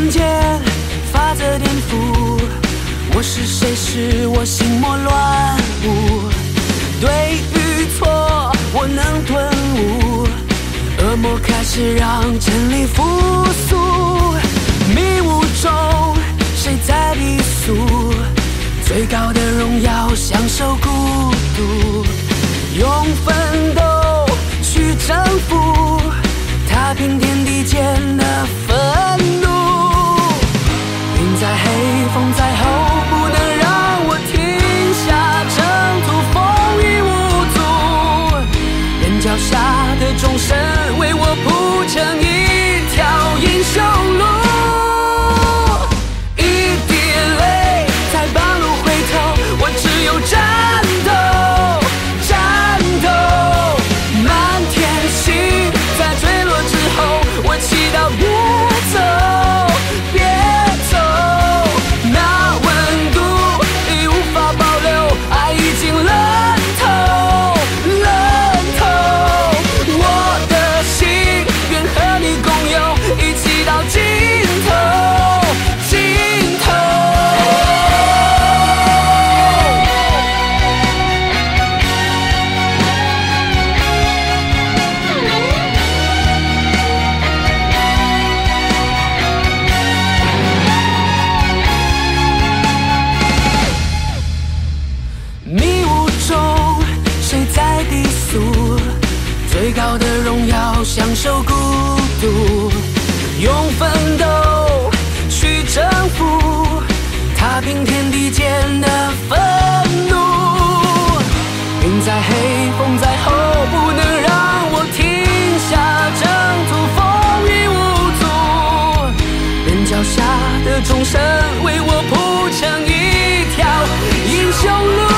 间法则颠覆，我是谁使我心魔乱舞？对与错我能顿悟，恶魔开始让真理复苏。迷雾中谁在低诉？最高的荣耀享受孤独，用奋斗去征服，踏平天地间的愤怒。云在黑，风在后，不能让我停下征途，风雨无阻。人脚下的众生为我铺成一条英雄路。一滴泪在半路回头，我只有战斗，战斗。满天星在坠落之后，我祈祷别走，别走。那温度已无法保留，爱已经冷透，冷透。我的心愿和你共有，一起到尽头，尽头。迷雾中谁在低诉？最高的荣耀享受孤独，用奋斗去征服，踏平天地间的愤怒。云在黑，风在后，不能让我停下征途，风雨无阻。人脚下的众生为我铺成一条英雄路。